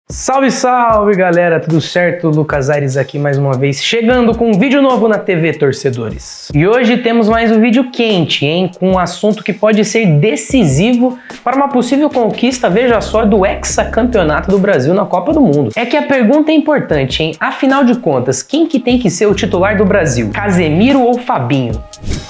Salve, salve galera, tudo certo? Lucas Aires aqui mais uma vez, chegando com um vídeo novo na TV Torcedores. E hoje temos mais um vídeo quente, hein? Com um assunto que pode ser decisivo para uma possível conquista, veja só, do hexacampeonato do Brasil na Copa do Mundo. É que a pergunta é importante, hein? Afinal de contas, quem que tem que ser o titular do Brasil? Casemiro ou Fabinho?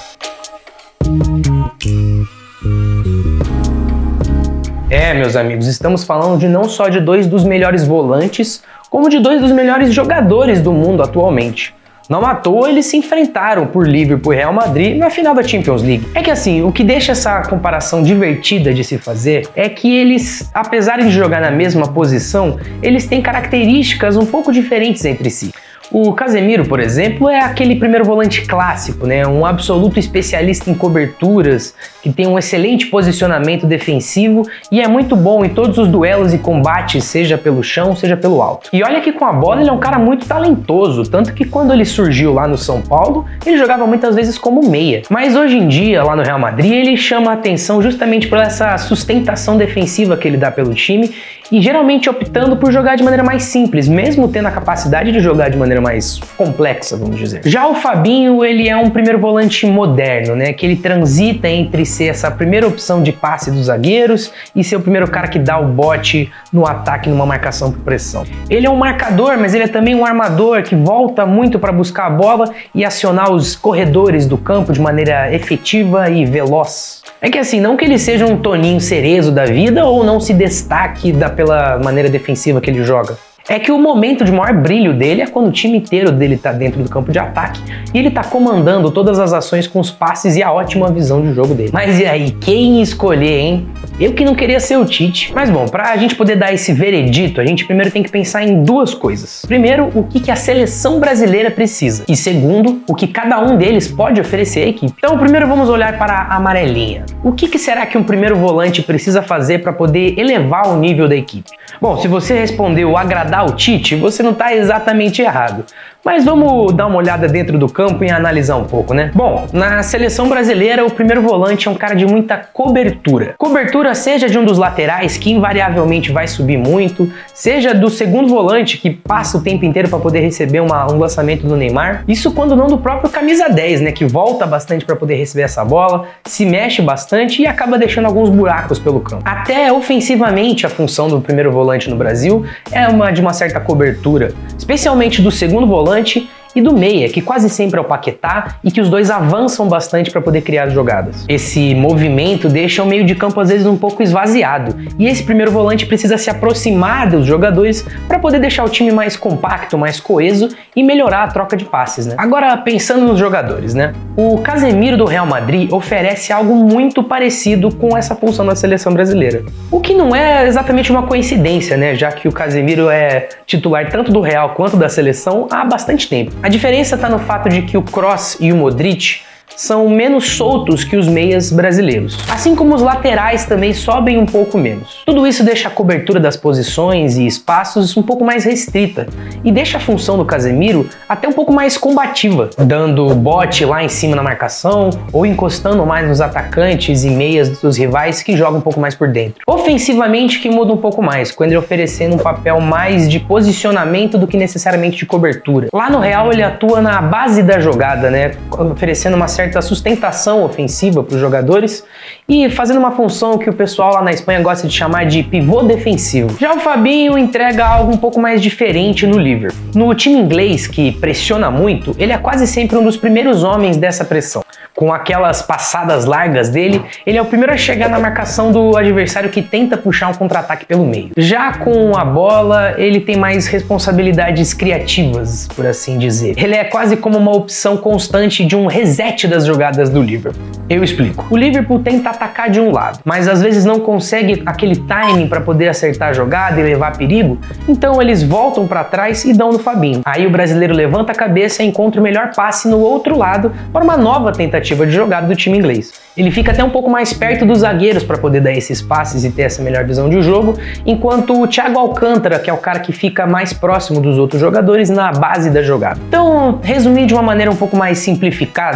Meus amigos, estamos falando de não só de dois dos melhores volantes, como de dois dos melhores jogadores do mundo atualmente. Não à toa eles se enfrentaram por Liverpool e Real Madrid na final da Champions League. É que assim, o que deixa essa comparação divertida de se fazer é que eles, apesar de jogar na mesma posição, eles têm características um pouco diferentes entre si. O Casemiro, por exemplo, é aquele primeiro volante clássico, né? Um absoluto especialista em coberturas, que tem um excelente posicionamento defensivo e é muito bom em todos os duelos e combates, seja pelo chão, seja pelo alto. E olha que com a bola ele é um cara muito talentoso, tanto que quando ele surgiu lá no São Paulo, ele jogava muitas vezes como meia. Mas hoje em dia, lá no Real Madrid, ele chama a atenção justamente por essa sustentação defensiva que ele dá pelo time e geralmente optando por jogar de maneira mais simples, mesmo tendo a capacidade de jogar de maneira mais complexa, vamos dizer. Já o Fabinho, ele é um primeiro volante moderno, né, que ele transita entre ser essa primeira opção de passe dos zagueiros e ser o primeiro cara que dá o bote no ataque numa marcação por pressão. Ele é um marcador, mas ele é também um armador que volta muito para buscar a bola e acionar os corredores do campo de maneira efetiva e veloz. É que assim, não que ele seja um Toninho Cerezo da vida ou não se destaque pela maneira defensiva que ele joga. É que o momento de maior brilho dele é quando o time inteiro dele tá dentro do campo de ataque e ele tá comandando todas as ações com os passes e a ótima visão de jogo dele. Mas e aí, quem escolher, hein? Eu que não queria ser o Tite. Mas bom, pra gente poder dar esse veredito, a gente primeiro tem que pensar em duas coisas. Primeiro, o que a seleção brasileira precisa. E segundo, o que cada um deles pode oferecer à equipe. Então, primeiro vamos olhar para a amarelinha. O que será que um primeiro volante precisa fazer para poder elevar o nível da equipe? Bom, se você respondeu agradar o Tite, você não está exatamente errado. Mas vamos dar uma olhada dentro do campo e analisar um pouco, né? Bom, na seleção brasileira, o primeiro volante é um cara de muita cobertura. Cobertura seja de um dos laterais, que invariavelmente vai subir muito, seja do segundo volante, que passa o tempo inteiro para poder receber um lançamento do Neymar. Isso quando não do próprio camisa 10, né? Que volta bastante para poder receber essa bola, se mexe bastante e acaba deixando alguns buracos pelo campo. Até ofensivamente, a função do primeiro volante no Brasil é de uma certa cobertura, especialmente do segundo volante e do meia, que quase sempre é o Paquetá e que os dois avançam bastante para poder criar jogadas. Esse movimento deixa o meio de campo às vezes um pouco esvaziado e esse primeiro volante precisa se aproximar dos jogadores para poder deixar o time mais compacto, mais coeso e melhorar a troca de passes, né? Agora, pensando nos jogadores, né? O Casemiro do Real Madrid oferece algo muito parecido com essa função da seleção brasileira. O que não é exatamente uma coincidência, né? Já que o Casemiro é titular tanto do Real quanto da seleção há bastante tempo. A diferença está no fato de que o Kroos e o Modric são menos soltos que os meias brasileiros. Assim como os laterais também sobem um pouco menos. Tudo isso deixa a cobertura das posições e espaços um pouco mais restrita e deixa a função do Casemiro até um pouco mais combativa, dando bote lá em cima na marcação ou encostando mais nos atacantes e meias dos rivais que jogam um pouco mais por dentro. Ofensivamente que muda um pouco mais, quando ele oferecendo um papel mais de posicionamento do que necessariamente de cobertura. Lá no Real ele atua na base da jogada, né, oferecendo uma certa sustentação ofensiva para os jogadores e fazendo uma função que o pessoal lá na Espanha gosta de chamar de pivô defensivo. Já o Fabinho entrega algo um pouco mais diferente no Liverpool. No time inglês, que pressiona muito, ele é quase sempre um dos primeiros homens dessa pressão. Com aquelas passadas largas dele, ele é o primeiro a chegar na marcação do adversário que tenta puxar um contra-ataque pelo meio. Já com a bola, ele tem mais responsabilidades criativas, por assim dizer. Ele é quase como uma opção constante de um reset das jogadas do Liverpool. Eu explico. O Liverpool tenta atacar de um lado, mas às vezes não consegue aquele timing para poder acertar a jogada e levar perigo, então eles voltam para trás e dão no Fabinho. Aí o brasileiro levanta a cabeça e encontra o melhor passe no outro lado para uma nova tentativa de jogada do time inglês. Ele fica até um pouco mais perto dos zagueiros para poder dar esses passes e ter essa melhor visão de jogo, enquanto o Thiago Alcântara, que é o cara que fica mais próximo dos outros jogadores na base da jogada. Então, resumir de uma maneira um pouco mais simplificada,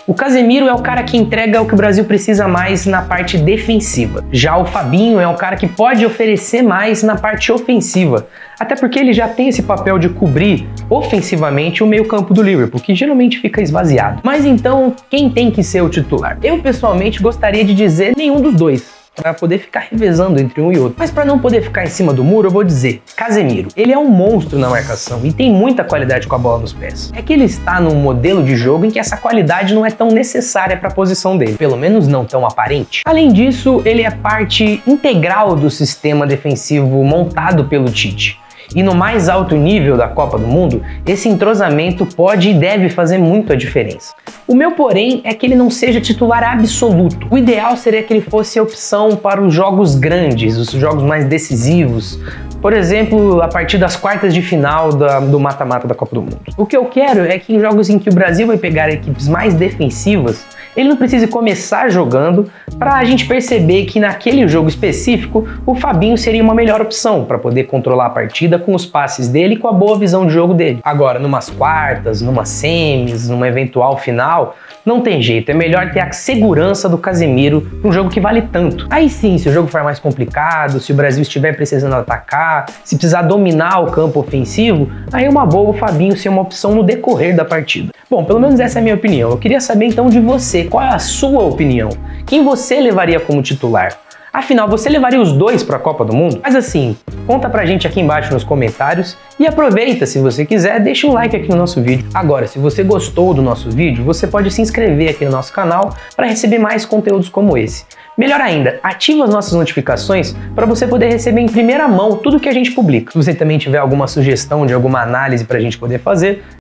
O Casemiro é o cara que entrega o que o Brasil precisa mais na parte defensiva. Já o Fabinho é o cara que pode oferecer mais na parte ofensiva. Até porque ele já tem esse papel de cobrir ofensivamente o meio-campo do Liverpool, que geralmente fica esvaziado. Mas então, quem tem que ser o titular? Eu pessoalmente gostaria de dizer nenhum dos dois, para poder ficar revezando entre um e outro. Mas para não poder ficar em cima do muro, eu vou dizer, Casemiro. Ele é um monstro na marcação e tem muita qualidade com a bola nos pés. É que ele está num modelo de jogo em que essa qualidade não é tão necessária para a posição dele, pelo menos não tão aparente. Além disso, ele é parte integral do sistema defensivo montado pelo Tite. E no mais alto nível da Copa do Mundo, esse entrosamento pode e deve fazer muito a diferença. O meu porém é que ele não seja titular absoluto. O ideal seria que ele fosse a opção para os jogos grandes, os jogos mais decisivos. Por exemplo, a partir das quartas de final do mata-mata da Copa do Mundo. O que eu quero é que em jogos em que o Brasil vai pegar equipes mais defensivas, ele não precise começar jogando para a gente perceber que naquele jogo específico o Fabinho seria uma melhor opção para poder controlar a partida com os passes dele e com a boa visão de jogo dele. Agora, numas quartas, numas semis, numa eventual final, não tem jeito, é melhor ter a segurança do Casemiro para um jogo que vale tanto. Aí sim, se o jogo for mais complicado, se o Brasil estiver precisando atacar, se precisar dominar o campo ofensivo, aí é uma boa o Fabinho ser uma opção no decorrer da partida. Bom, pelo menos essa é a minha opinião. Eu queria saber então de você, qual é a sua opinião? Quem você levaria como titular? Afinal, você levaria os dois para a Copa do Mundo? Mas assim, conta pra gente aqui embaixo nos comentários e aproveita, se você quiser, deixa um like aqui no nosso vídeo. Agora, se você gostou do nosso vídeo, você pode se inscrever aqui no nosso canal para receber mais conteúdos como esse. Melhor ainda, ativa as nossas notificações para você poder receber em primeira mão tudo que a gente publica. Se você também tiver alguma sugestão de alguma análise para a gente poder fazer,